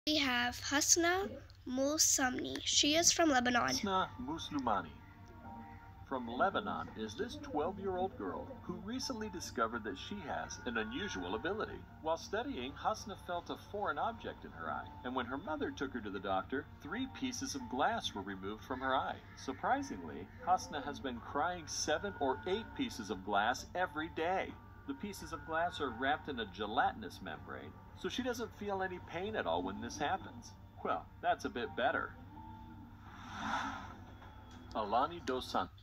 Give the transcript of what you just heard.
We have Hasna Moussamni. She is from Lebanon. Hasna Muslimani from Lebanon is this 12-year-old girl who recently discovered that she has an unusual ability. While studying, Hasna felt a foreign object in her eye, and when her mother took her to the doctor, 3 pieces of glass were removed from her eye. Surprisingly, Hasna has been crying 7 or 8 pieces of glass every day. The pieces of glass are wrapped in a gelatinous membrane, so she doesn't feel any pain at all when this happens. Well, that's a bit better. Alani Dos Santos